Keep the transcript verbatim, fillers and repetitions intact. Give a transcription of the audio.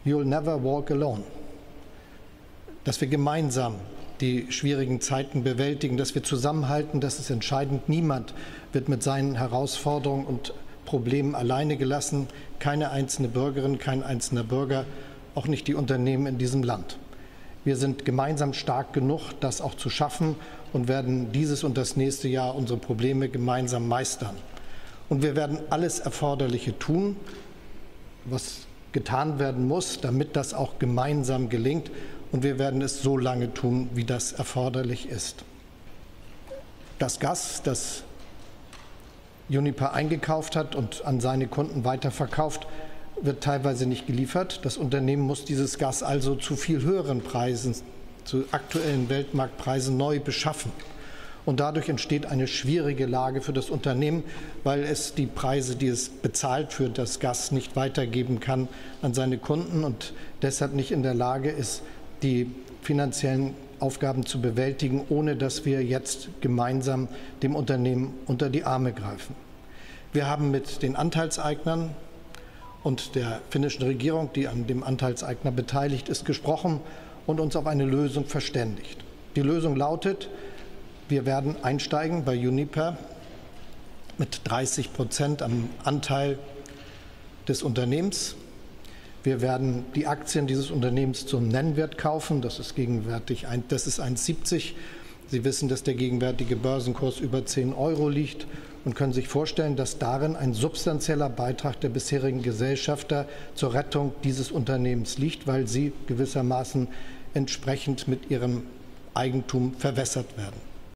You'll never walk alone. Dass wir gemeinsam die schwierigen Zeiten bewältigen, dass wir zusammenhalten, das ist entscheidend. Niemand wird mit seinen Herausforderungen und Problemen alleine gelassen. Keine einzelne Bürgerin, kein einzelner Bürger, auch nicht die Unternehmen in diesem Land. Wir sind gemeinsam stark genug, das auch zu schaffen und werden dieses und das nächste Jahr unsere Probleme gemeinsam meistern. Und wir werden alles Erforderliche tun, was getan werden muss, damit das auch gemeinsam gelingt. Und wir werden es so lange tun, wie das erforderlich ist. Das Gas, das Uniper eingekauft hat und an seine Kunden weiterverkauft, wird teilweise nicht geliefert. Das Unternehmen muss dieses Gas also zu viel höheren Preisen, zu aktuellen Weltmarktpreisen neu beschaffen. Und dadurch entsteht eine schwierige Lage für das Unternehmen, weil es die Preise, die es bezahlt für das Gas, nicht weitergeben kann an seine Kunden und deshalb nicht in der Lage ist, die finanziellen Aufgaben zu bewältigen, ohne dass wir jetzt gemeinsam dem Unternehmen unter die Arme greifen. Wir haben mit den Anteilseignern und der finnischen Regierung, die an dem Anteilseigner beteiligt ist, gesprochen und uns auf eine Lösung verständigt. Die Lösung lautet, wir werden einsteigen bei Uniper mit dreißig Prozent am Anteil des Unternehmens. Wir werden die Aktien dieses Unternehmens zum Nennwert kaufen. Das ist gegenwärtig ein, das ist eins Komma siebzig. Sie wissen, dass der gegenwärtige Börsenkurs über zehn Euro liegt und können sich vorstellen, dass darin ein substanzieller Beitrag der bisherigen Gesellschafter zur Rettung dieses Unternehmens liegt, weil sie gewissermaßen entsprechend mit ihrem Eigentum verwässert werden.